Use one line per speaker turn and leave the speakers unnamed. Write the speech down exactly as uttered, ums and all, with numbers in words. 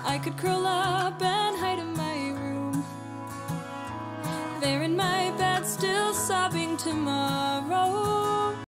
I could curl up and hide in my room, there in my bed, still sobbing tomorrow.